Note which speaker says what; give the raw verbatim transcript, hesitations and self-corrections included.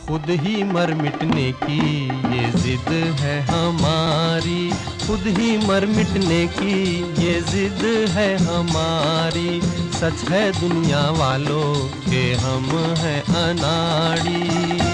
Speaker 1: खुद ही मर मिटने की ये जिद है हमारी, खुद ही मर मिटने की ये जिद है हमारी। सच है दुनिया वालों के हम हैं अनाड़ी।